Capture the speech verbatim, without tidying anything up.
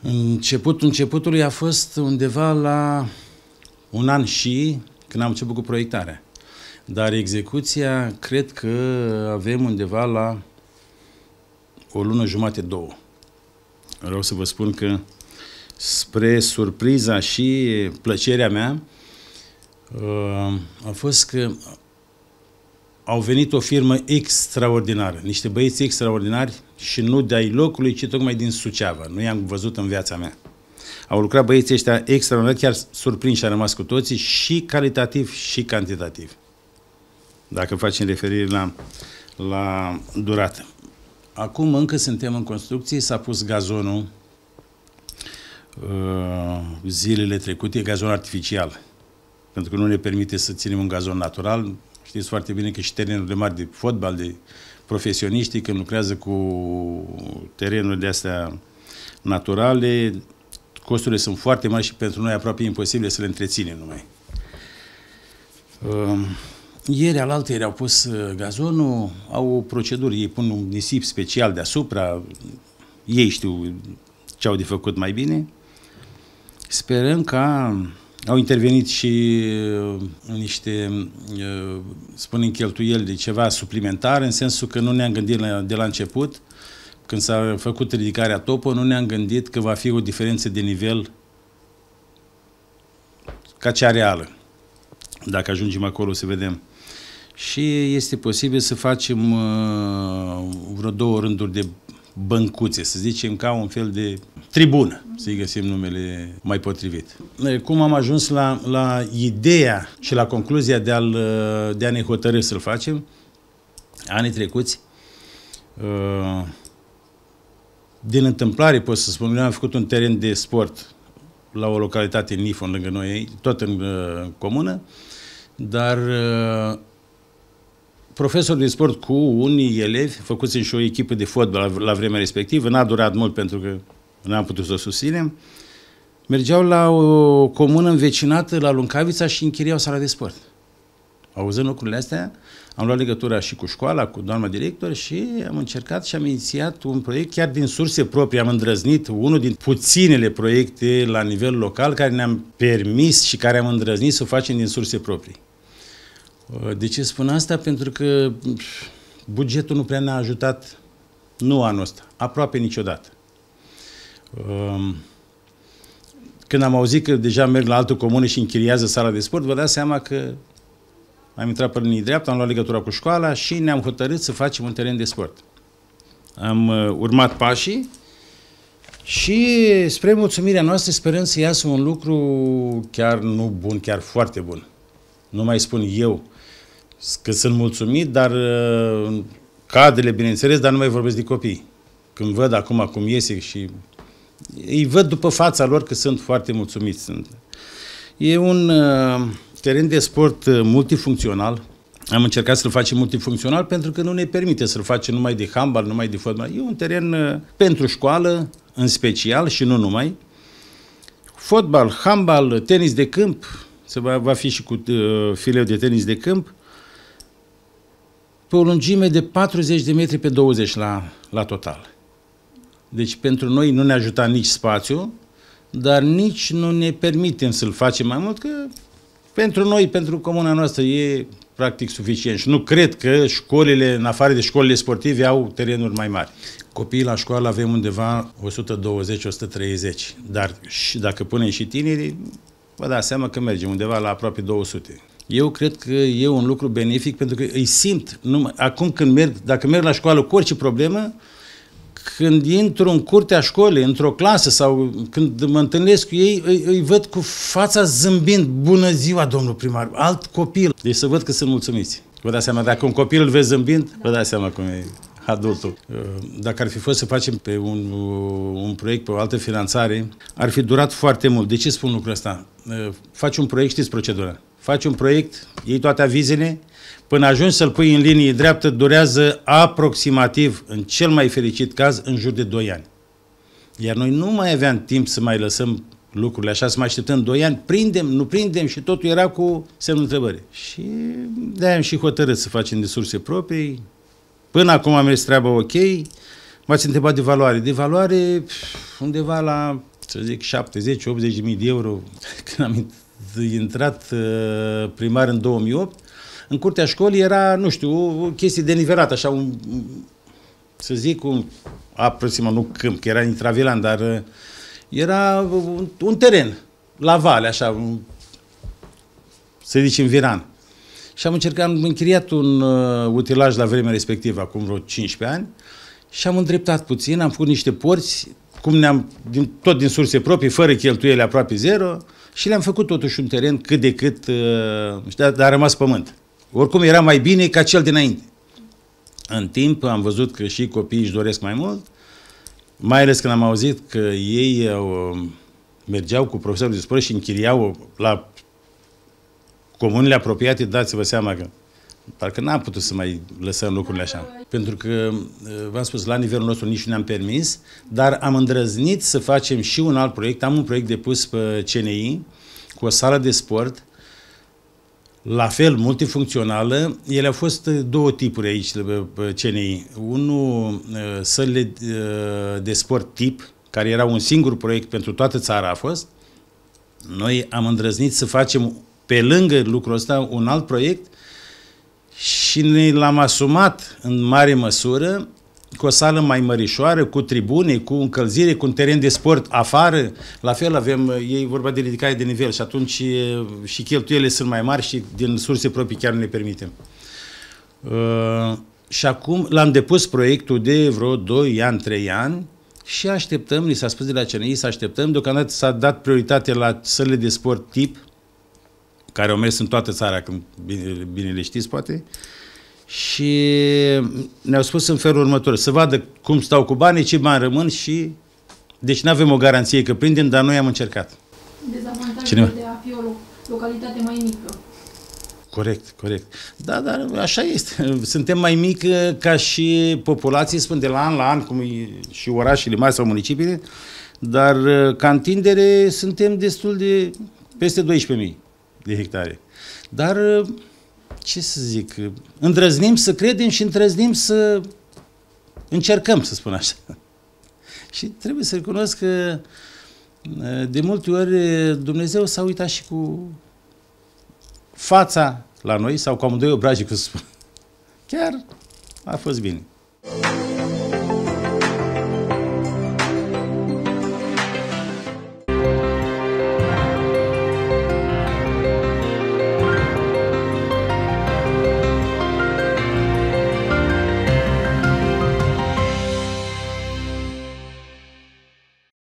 Începutul începutului a fost undeva la un an și când am început cu proiectarea. Dar execuția, cred că avem undeva la o lună jumate, două. Vreau să vă spun că, spre surpriza și plăcerea mea, a fost că au venit o firmă extraordinară, niște băieți extraordinari și nu de-ai locului, ci tocmai din Suceava. Nu i-am văzut în viața mea. Au lucrat băieții ăștia extraordinari, chiar surprinși a rămas cu toții, și calitativ și cantitativ. Dacă facem referire la, la durată. Acum încă suntem în construcție, s-a pus gazonul uh, zilele trecute, gazon artificial, pentru că nu ne permite să ținem un gazon natural. Știți foarte bine că și terenurile mari de fotbal, de profesioniști, când lucrează cu terenuri de astea naturale, costurile sunt foarte mari și pentru noi aproape imposibil să le întreținem numai. Uh, Ieri, alaltă, ieri au pus gazonul, au o procedură, ei pun un nisip special deasupra, ei știu ce au de făcut mai bine. Sperăm că au intervenit și niște, spunem, cheltuieli de ceva suplimentar, în sensul că nu ne-am gândit la, de la început, când s-a făcut ridicarea topă, nu ne-am gândit că va fi o diferență de nivel ca cea reală. Dacă ajungem acolo să vedem. Și este posibil să facem uh, vreo două rânduri de băncuțe, să zicem, ca un fel de tribună, să-i găsim numele mai potrivit. Cum am ajuns la, la ideea și la concluzia de, a de a ne hotărî să-l facem, anii trecuți, uh, din întâmplare, pot să spun, noi am făcut un teren de sport la o localitate în Nifon, lângă noi, tot în uh, comună, dar uh, profesor de sport cu unii elevi, făcusem și o echipă de fotbal la, la vremea respectivă, n-a durat mult pentru că n-am putut să o susținem, mergeau la o comună învecinată, la Luncavița, și închiriau sala de sport. Auzând lucrurile astea, am luat legătura și cu școala, cu doamna director, și am încercat și am inițiat un proiect chiar din surse proprii. Am îndrăznit unul din puținele proiecte la nivel local care ne-am permis și care am îndrăznit să o facem din surse proprii. De ce spun asta? Pentru că bugetul nu prea ne-a ajutat, nu anul ăsta, aproape niciodată. Când am auzit că deja merg la altă comună și închiriază sala de sport, vă dați seama că am intrat pe linii dreaptă, am luat legătura cu școala și ne-am hotărât să facem un teren de sport. Am urmat pașii și, spre mulțumirea noastră, sperăm să iasă un lucru chiar nu bun, chiar foarte bun. Nu mai spun eu că sunt mulțumit, dar cadrele, bineînțeles, dar nu mai vorbesc de copii. Când văd acum cum iese și îi văd după fața lor că sunt foarte mulțumiți. Sunt. E un uh, teren de sport multifuncțional. Am încercat să-l facem multifuncțional pentru că nu ne permite să-l facem numai de handbal, numai de fotbal. E un teren uh, pentru școală, în special, și nu numai. Fotbal, handbal, tenis de câmp, se va, va fi și cu uh, fileu de tenis de câmp, pe o lungime de patruzeci de metri pe douăzeci la, la total. Deci pentru noi nu ne ajuta nici spațiu, dar nici nu ne permitem să-l facem mai mult, că pentru noi, pentru comuna noastră, e practic suficient. Și nu cred că școlile, în afară de școlile sportive, au terenuri mai mari. Copiii la școală avem undeva o sută douăzeci - o sută treizeci, dar și dacă punem și tinerii, vă dați seama că mergem undeva la aproape două sute. Eu cred că e un lucru benefic pentru că îi simt, numai, acum când merg, dacă merg la școală cu orice problemă, când intru în curtea școlii, într-o clasă sau când mă întâlnesc cu ei, îi, îi văd cu fața zâmbind, bună ziua, domnul primar, alt copil. Deci să văd că sunt mulțumiți. Vă dați seama, dacă un copil îl vezi zâmbind, vă dați seama cum e adultul. Dacă ar fi fost să facem pe un, un proiect, pe o altă finanțare, ar fi durat foarte mult. De ce spun lucrul ăsta? Faci un proiect, știți procedura. Faci un proiect, iei toate avizele, până ajungi să-l pui în linie dreaptă, durează aproximativ, în cel mai fericit caz, în jur de doi ani. Iar noi nu mai aveam timp să mai lăsăm lucrurile așa, să mai așteptăm doi ani, prindem, nu prindem, și totul era cu semnul întrebării. Și de-aia am și hotărât să facem de surse proprii. Până acum am mers treaba ok. M-ați întrebat de valoare. De valoare undeva la să zic, șaptezeci optzeci de mii de euro când am intrat primar în două mii opt. În curtea școlii era, nu știu, o chestie de nivelat, așa, un, să zic, un, aproximativ, nu câmp, că era intravilan, dar era un, un teren, la vale, așa, un, să zicem, viran. Și am încercat, am închiriat un uh, utilaj la vremea respectivă, acum vreo cincisprezece ani, și am îndreptat puțin, am făcut niște porți, cum ne-am, din, tot din surse proprii, fără cheltuieli, aproape zero, și le-am făcut totuși un teren cât de cât, uh, dar a rămas pământ. Oricum era mai bine ca cel dinainte. În timp am văzut că și copiii își doresc mai mult, mai ales când am auzit că ei uh, mergeau cu profesorul de sport și închiriau la comunele apropiate, dați-vă seama că parcă n-am putut să mai lăsăm lucrurile așa. Pentru că, v-am spus, la nivelul nostru nici nu ne-am permis, dar am îndrăznit să facem și un alt proiect. Am un proiect depus pe C N I cu o sală de sport, la fel, multifuncțională. Ele au fost două tipuri aici pe C N I. Unul, sălile de sport tip, care era un singur proiect pentru toată țara a fost. Noi am îndrăznit să facem pe lângă lucrul ăsta un alt proiect și ne l-am asumat în mare măsură cu o sală mai mărișoară, cu tribune, cu încălzire, cu un teren de sport afară. La fel avem, ei vorba de ridicare de nivel și atunci și cheltuielile sunt mai mari și din surse proprii chiar nu ne permitem. Uh, și acum l-am depus proiectul de vreo doi ani, trei ani și așteptăm, ni s-a spus de la C N I să așteptăm, deocamdată s-a dat prioritate la sălile de sport tip, care au mers în toată țara, când bine, bine le știți, poate, și ne-au spus în felul următor, să vadă cum stau cu banii, ce bani rămân și... Deci nu avem o garanție că prindem, dar noi am încercat. Dezavantajul de a fi o localitate mai mică. Corect, corect. Da, dar așa este. Suntem mai mici ca și populație, spun, de la an la an, cum e și orașele mari sau municipiile, dar ca întindere suntem destul de peste doisprezece mii de hectare. Dar, ce să zic, îndrăznim să credem și îndrăznim să încercăm, să spun așa. Și trebuie să recunosc că de multe ori Dumnezeu s-a uitat și cu fața la noi, sau cu amândoi obrajii, cum să spun. Chiar a fost bine.